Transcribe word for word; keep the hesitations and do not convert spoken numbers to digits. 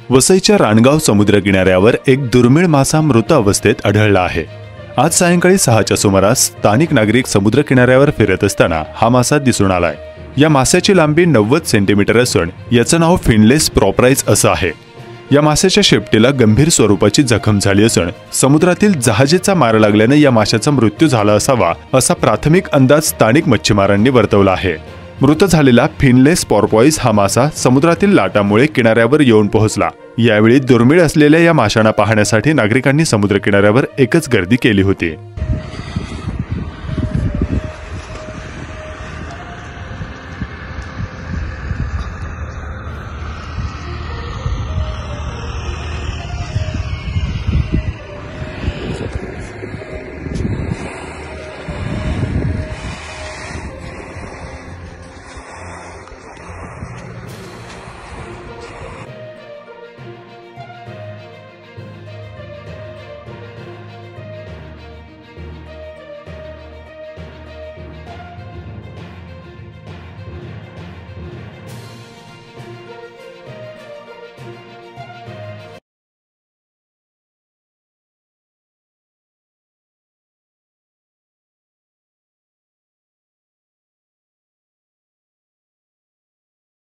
वसईच्या राणगाव समुद्र किनाऱ्यावर एक दुर्मिळ मासा मृत अवस्थेत आढळला आहे। आज सायंकाळी सहाच्या सुमारास स्थानिक नागरिक समुद्र किनाऱ्यावर फिरत असताना हा मासा दिसून आलाय। या माशाची लांबी नव्वद सेंटीमीटर असून याचं नाव फिनलेस porpoise असं आहे। या माशाच्या शेपटीला गंभीर स्वरूपाची जखम झाली असून समुद्रातील जहाजीचा मार लागल्याने या माशाचा मृत्यू झाला असावा असा प्राथमिक अंदाज स्थानिक मच्छीमारांनी वर्तवला आहे। मृत झालेला फिनलेस porpoise हा मासा समुद्रातील लाटांमुळे किनाऱ्यावर येऊन पोहोचला। यावेळी दुर्मिळ असलेल्या या माशांना पाहण्यासाठी नागरिकांनी समुद्र किनाऱ्यावर एकच गर्दी केली होती।